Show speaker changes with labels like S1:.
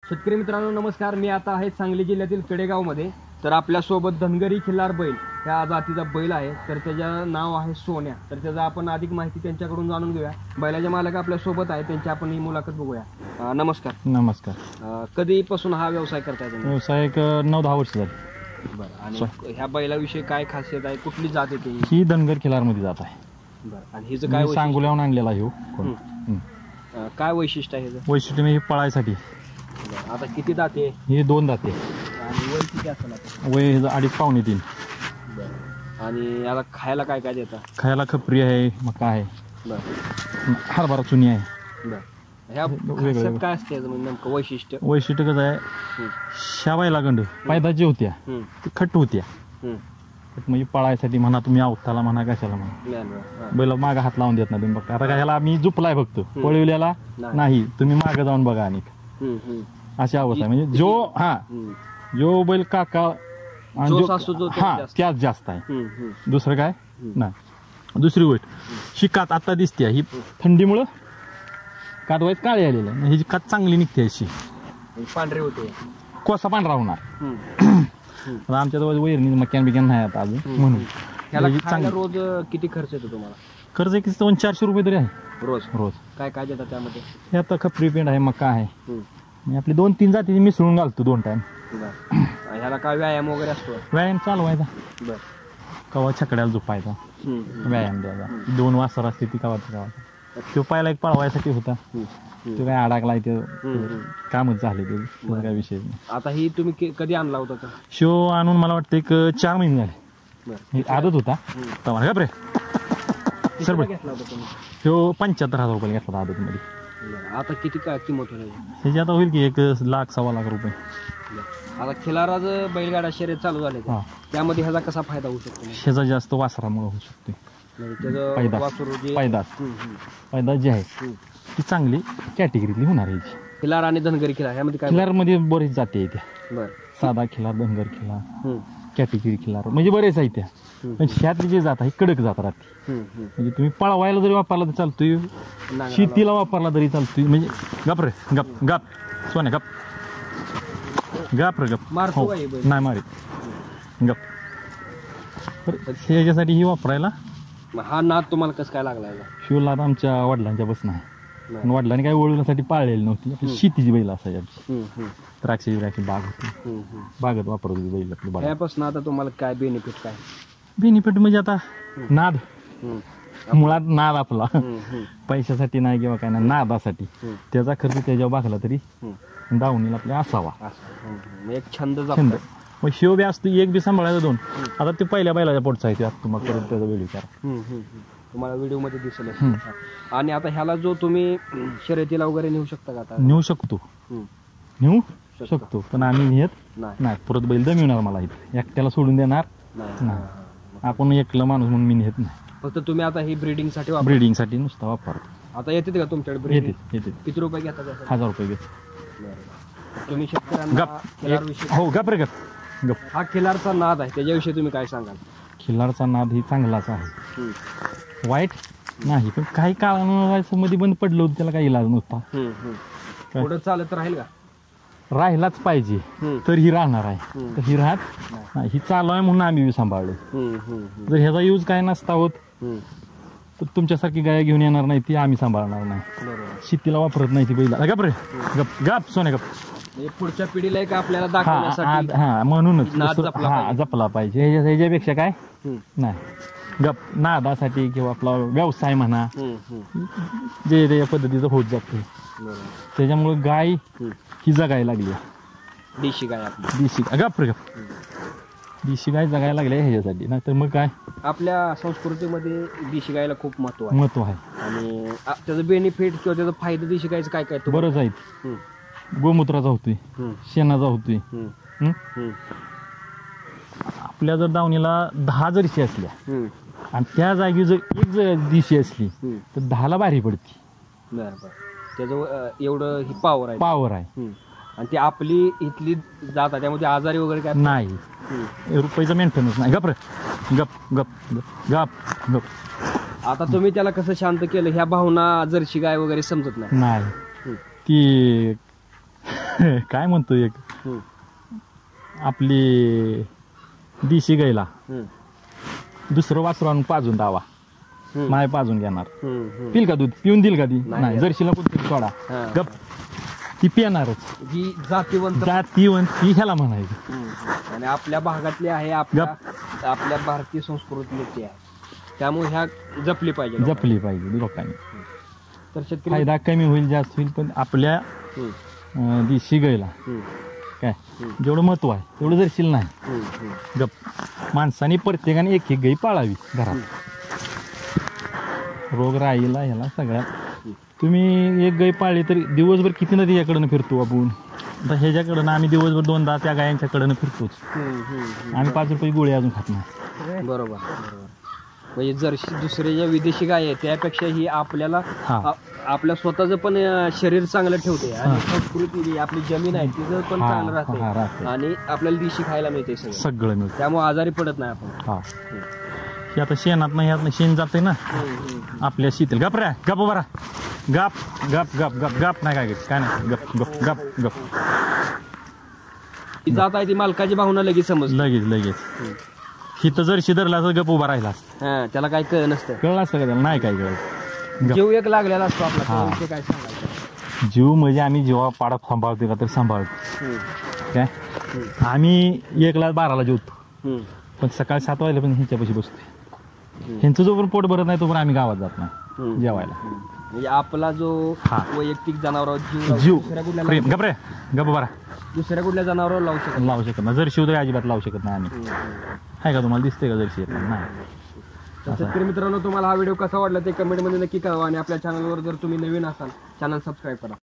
S1: शेतकरी मित्रांनो नमस्कार. मी आता आहे सांगली जिल्ह्यातील कडेगावमध्ये. तर आपल्यासोबत धनगरी खिल्लार बैल ह्या जातीचा बैल आहे. तर त्याचं नाव आहे सोन्या. तर त्याचा आपण अधिक माहिती त्यांच्याकडून जाणून घेऊया. बैलाचे मालक आपल्यासोबत आहे, त्यांची आपण ही मुलाखत बघूया. नमस्कार.
S2: नमस्कार.
S1: कधीपासून हा व्यवसाय करताय तुम्ही?
S2: व्यवसाय एक 9-10 वर्ष झाली.
S1: बरं. आणि ह्या बैलाविषयी काय खासियत आहे, कुठली जात येते
S2: ही? धनगर खिलार मध्ये जात आहे.
S1: बरं. आणि हिचं काय
S2: सांगोल्याहून आणलेला आहे.
S1: काय वैशिष्ट्य आहे हिचं?
S2: वैशिष्ट्य म्हणजे पळायसाठी.
S1: आता किती दाते?
S2: हे 2 दाते.
S1: आणि वय किती असेल आता?
S2: वय 2.5-3.
S1: बरं. आणि याला खायला काय काय देता?
S2: खायला खपरी आहे, मका आहे,
S1: बरं,
S2: हरभरा चुनी आहे.
S1: बरं. ह्या खासियत काय असते म्हणजे नेमकं वैशिष्ट्य?
S2: वैशिष्ट्य कसं आहे, शावायला गंड पायदाची होत्या, ती खट्ट होत्या. म्हणजे पळायसाठी म्हणा, तुम्ही अवताला म्हणा, कशाला म्हणा, बैल मागं हात लावून देत नाही तुम्ही. बघा आता ह्याला आम्ही झुपलाय फक्त, पळविल्याला नाही. तुम्ही मागं जाऊन बघा. आणि अशी अवस्था आहे. म्हणजे जो बैल काका त्याच जास्त आहे, दुसरं काय नाही. दुसरी गोष्ट, ही कात आता दिसते, ही थंडीमुळं कात व्हायच काळी आलेलं आहे. ही कात चांगली निघते, अशी
S1: पांढरे होते,
S2: कोसा पांढरा होणार. आमच्या जवळ वैरणी मक्यान बिक्यान नाही आता अजून, म्हणून
S1: चांगला. रोज किती खर्च येतो तुम्हाला?
S2: खर्च किती 200-400 रुपये तरी आहे
S1: रोज.
S2: रोज
S1: काय काय देतात त्यामध्ये?
S2: हे आता खपरी पेंड आहे, मका आहे. मी आपली 2-3 जाती मिसळून घालतो 2 टाइम.
S1: ह्याला काय व्यायाम वगैरे असतो?
S2: व्यायाम चालवायचा,
S1: बरं,
S2: कवा छकड्याला झोपायचा, व्यायाम द्यायचा. 2 वासर असते ती कवा तो पायला एक पळवायसाठी होता. तो काय अडकला, ते कामच झाले, ते काय विषय नाही.
S1: आता ही तुम्ही कधी आणला होता?
S2: शो आणून मला वाटतं एक 4 महिने झाले. आदत होता तवा. का रे सर
S1: घेतला होता तुम्ही?
S2: तो 75,000 रुपये घेतला आदत मध्ये.
S1: आता किती काय किंमत होईल
S2: त्याची? आता होईल की 1-1.25 लाख रुपये.
S1: आता खिलाराज बैलगाडा शर्यत चालू झाले, त्यामध्ये ह्याचा कसा फायदा होऊ शकतो?
S2: ह्याचा जास्त वासरामुळे होऊ शकतो. पैदास जी आहे ती चांगली कॅटेगरीतली होणार आहे.
S1: खिलार आणि धनगरी खिलार ह्यामध्ये काय?
S2: खिलार मध्ये बरेच जाती आहेत त्या.
S1: बरं.
S2: साधा खिलार, धनगर खिलार, कॅटेगरी खिलार, म्हणजे बरेच आहेत त्या. पण ह्यातली जे जात आहे कडक जात राहते. म्हणजे तुम्ही पळवायला जरी वापरला तर चालतोय, शेतीला वापरला तरी चालतोय. म्हणजे गप रे गप गप सोन्या गप गप रे गप. नाही मारीत गप. ह्याच्यासाठी ही वापरायला.
S1: हा नाद तुम्हाला कसं काय लागला?
S2: शिवला आमच्या वडिलांच्या बसनं आहे. वडिलांनी काही वळवण्यासाठी पाळलेली नव्हती. शेतीची बैल असायची. द्राक्षी बाग होती, बागेत वापरत होती बैल आपली.
S1: त्यापासून आता तुम्हाला काय बेनिफिट? काय
S2: बेनिफिट म्हणजे आता नाद, मुळात नाद आपला पैशासाठी नाही किंवा काय नाही, नादासाठी. त्याचा खर्च त्याच्यावर बागला तरी दावणीला आपल्या असावा.
S1: एक छंद.
S2: मग शिव बी असतो, एक बी सांभाळायचं 2. आता ते पहिल्या बैलाच्या पोटचा आहे, तुम्हाला परत त्याचा वेळ विचार
S1: तुम्हाला व्हिडिओ मध्ये दिसेल. आणि आता ह्याला जो तुम्ही शर्यतीला वगैरे नेऊ शकता का? आता
S2: नेऊ शकतो पण आम्ही नेत नाही. परत बैल दमिवणार मला, इथे एकट्याला सोडून देणार नाही. आपण एकला माणूस म्हणून मी नेत नाही.
S1: फक्त तुम्ही आता ही ब्रीडिंगसाठी
S2: ब्रीडिंगसाठी नुसता वापरतो.
S1: आता येते का तुमच्याकडे?
S2: येते.
S1: किती रुपये घेतात?
S2: 1000 रुपये घेत.
S1: तुम्ही शेतकऱ्यांना
S2: हो गप रे गप गप.
S1: हा खिलारचा नाद आहे, त्याच्याविषयी तुम्ही काय सांगाल?
S2: खिलारचा नाद ही चांगलाच आहे, वाईट नाही. पण काही काळानं मध्ये बंद पडलं होतं, त्याला काही इलाज नव्हता.
S1: पुढे चालत राहील का?
S2: राहिलाच पाहिजे तर ही राहणार आहे. तर ही राहत नाही, ही चालू आहे म्हणून आम्ही सांभाळलो. जर ह्याचा यूज काय नसता होत तर तुमच्यासारखी गाय घेऊन येणार नाही, ती आम्ही सांभाळणार नाही. शेतीला वापरत नाही ती बैला. गप रे गप गप सोने गप.
S1: पुढच्या पिढीला एक आपल्याला दाखवण्यासाठी
S2: म्हणूनच जपला पाहिजे. ह्याच्यापेक्षा काय नाही. गप नादासाठी किंवा आपला व्यवसाय म्हणा, जे या पद्धतीचं होत जाते. त्याच्यामुळे गाय ही जगायला लागली.
S1: देशी गाय
S2: गप रे गप. देशी गाय जगायला लागली ह्याच्यासाठी. नाहीतर मग काय,
S1: आपल्या संस्कृतीमध्ये देशी गायला खूप महत्व आहे. आणि त्याचं बेनिफिट किंवा त्याचा फायदा देशी गायचं काय काय?
S2: बरंच आहेत. गोमूत्राचा होतोय, शेणाचा होतोय. आपल्या जर दावणीला 10 जर्शी असल्या आणि त्या जागी जर एक दिशी असली तर 10ला भारी पडती.
S1: त्याचं एवढं ही पावर आहे. आणि ती आपली इथली जात आहे, त्यामध्ये आजारी वगैरे काय
S2: नाही. रुपयाचं मेंटेनन्स नाही. गप रे गप गप गप गप.
S1: आता तुम्ही त्याला कसं शांत केलं? ह्या भावना जर्शी गाय वगैरे समजत नाही.
S2: ती काय म्हणतो एक
S1: हम्म,
S2: आपली देशी गाईला
S1: हम्म,
S2: दुसरं वासरू आणून पाजून दावा
S1: हम्म,
S2: नाही पाजून घेणार
S1: हम्म, हम्म.
S2: पिल का दूध पिऊन देईल का ती
S1: नाही.
S2: नाही जर्शीला कोणतरी सोडा
S1: हा.
S2: गप ती पिणारच
S1: ही जातीवंत
S2: जातीवंत ह्याला म्हणायचं
S1: हम्म. आणि आपल्या भागातली आहे आपल्या भारतीय संस्कृतीतली ती आहे त्यामुळे ह्या जपली पाहिजे लोकांनी.
S2: जपली पाहिजे लोकांनी
S1: तर शेतकरी
S2: फायदा कमी होईल जास्त होईल पण आपल्या
S1: हम्म,
S2: देशी गाईला
S1: हम्म,
S2: काय जेवढं महत्व आहे तेवढं जरशील नाही
S1: हम्म, हम्म.
S2: गप माणसाने प्रत्येकाने एक गाई पाळावी घरात रोग राहीला ह्याला सगळ्यात तुम्ही एक गाय पाळली तरी दिवसभर किती नदी याकडनं फिरतो आपण आता ह्याच्याकडनं आम्ही दिवसभर 2दा त्या गायांच्याकडनं फिरतोच
S1: हम्म, हम्म,
S2: आम्ही 5 रुपये गोळी अजून खात नाही
S1: हम्म. बरोबर बरोबर म्हणजे जर्शी दुसरे ज्या विदेशी गाय आहेत त्यापेक्षा ही आपल्याला
S2: हा.
S1: आपल्या स्वतःचं पण शरीर चांगलं ठेवते आणि संस्कृती आपली जमीन आहे तिचं पण
S2: हा,
S1: चांगलं
S2: हा,
S1: राहते
S2: राहते.
S1: आणि आपल्याला देशी खायला मिळते सगळं
S2: सगळं मिळतं
S1: त्यामुळे आजारी पडत नाही आपण
S2: हा हे आता शेणात नाही ह्यातनं शेण जाते ना आपल्या शीतील गप रे गप बरा गप गप गप गप गप नाही काय नाही गप गप गप गप
S1: ती जात आहे ती मालकाची भावना लगेच समज
S2: लगेच हिथं जर शिदरला तर गप उभा राहिला असता.
S1: हा त्याला काय कळ नसतं
S2: कळलं असतं का त्याला नाही काय कळत गप.
S1: जीव एक लागलेला असतो आपला
S2: हा.
S1: ते काय सांगायचं
S2: जीव म्हणजे आम्ही जेव्हा पाडात सांभाळतो का तर सांभाळतो
S1: हम्म,
S2: काय आम्ही 1ला 12ला जेवतो
S1: हम्म,
S2: पण सकाळी 7 वाजले पण ह्यांच्यापाशी बसतो ह्यांचं जोपर्यंत पोट भरत नाही तोपर्यंत आम्ही गावात जात नाही
S1: हम्म.
S2: जेवायला
S1: म्हणजे आपला जो
S2: हा.
S1: वैयक्तिक जनावरांवर
S2: जीव
S1: दुसऱ्या कुठल्या
S2: प्रेम गप रे गप बरा
S1: दुसऱ्या कुठल्या जनावरांवर लावू शकत
S2: लावू शकत नाही जर शिवतरी अजिबात लावू शकत नाही आम्ही
S1: नाही.
S2: आहे का तुम्हाला दिसतंय का जर्सी नाही
S1: तर शेतकरी मित्रांनो तुम्हाला हा व्हिडिओ कसा वाटला ते कमेंटमध्ये नक्की कळवा आणि आपल्या चॅनलवर जर तुम्ही नवीन असाल चॅनल सबस्क्राईब करा